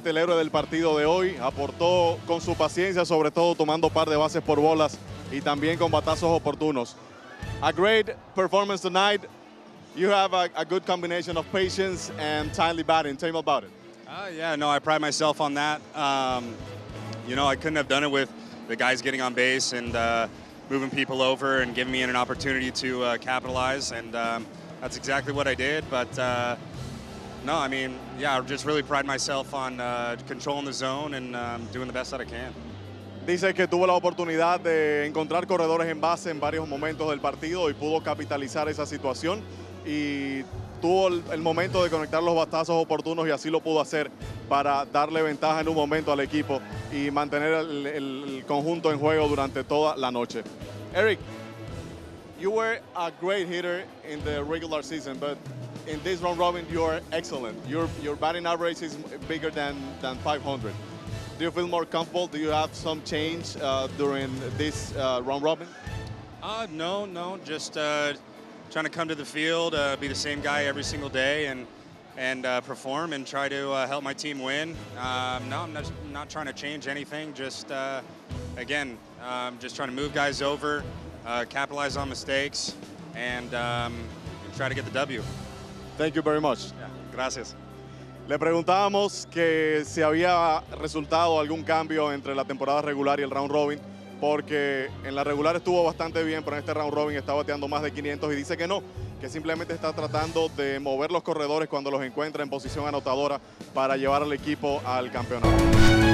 realmente el héroe del partido de hoy. Aportó con su paciencia, sobre todo tomando par de bases por bolas y también con batazos oportunos. A great performance tonight. You have a good combination of patience and timely batting. Tell me about it. Yeah, no, I pride myself on that. You know, I couldn't have done it with the guys getting on base and moving people over and giving me an opportunity to capitalize, and that's exactly what I did. But no, I mean, yeah, I just really pride myself on controlling the zone and doing the best that I can. Dice que tuvo la oportunidad de encontrar corredores en base en varios momentos del partido y pudo capitalizar esa situación y tuvo el momento de conectar los batazos oportunos y así lo pudo hacer para darle ventaja en un momento al equipo y mantener el conjunto en juego durante toda la noche. Eric, you were a great hitter in the regular season, but in this round robin you are excellent. Your batting average is bigger than 500. Do you feel more comfortable? Do you have some change during this round robin? No, just trying to come to the field, be the same guy every single day, and perform and try to help my team win. No, I'm not trying to change anything. Just again, just trying to move guys over, capitalize on mistakes, and try to get the W. Thank you very much. Yeah, gracias. Le preguntábamos que si había resultado algún cambio entre la temporada regular y el round robin, porque en la regular estuvo bastante bien, pero en este round robin está bateando más de 500 y dice que no, que simplemente está tratando de mover los corredores cuando los encuentra en posición anotadora para llevar al equipo al campeonato.